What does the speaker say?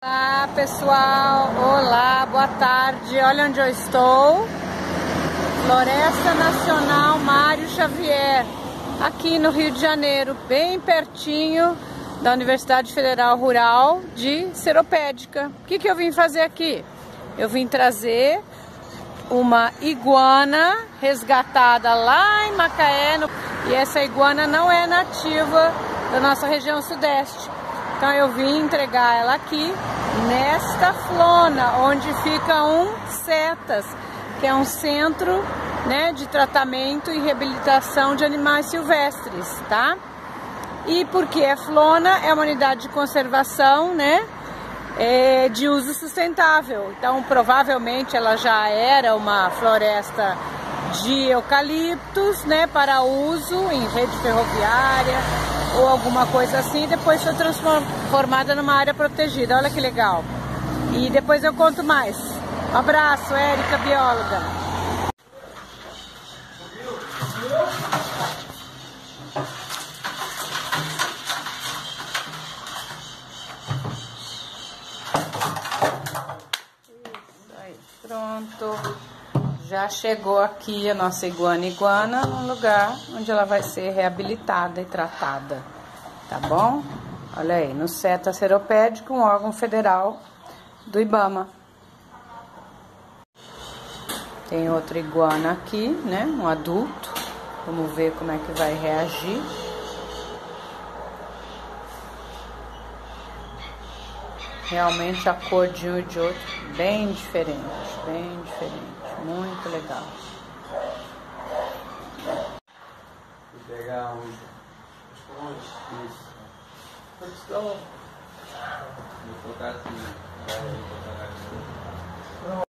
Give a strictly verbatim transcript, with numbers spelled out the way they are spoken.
Olá pessoal, olá, boa tarde, olha onde eu estou, Floresta Nacional Mário Xavier, aqui no Rio de Janeiro, bem pertinho da Universidade Federal Rural de Seropédica. O que que eu vim fazer aqui? Eu vim trazer uma iguana resgatada lá em Macaé, no... e essa iguana não é nativa da nossa região sudeste. Então eu vim entregar ela aqui nesta flona, onde fica um CETAS, que é um centro, né, de tratamento e reabilitação de animais silvestres, tá? E porque é flona, é uma unidade de conservação, né, é, de uso sustentável. Então provavelmente ela já era uma floresta de eucaliptos, né, para uso em rede ferroviária ou alguma coisa assim, depois foi transformada numa área protegida. Olha que legal. E depois eu conto mais. Um abraço, Érica, bióloga. Isso aí, pronto. Já chegou aqui a nossa iguana iguana num lugar onde ela vai ser reabilitada e tratada, tá bom? Olha aí, no CETAS Seropédico, um órgão federal do IBAMA. Tem outra iguana aqui, né? Um adulto. Vamos ver como é que vai reagir. Realmente a cor de um e de outro bem diferente, bem diferente. Muito legal. Vou pegar um esponja. Isso. Vou colocar assim.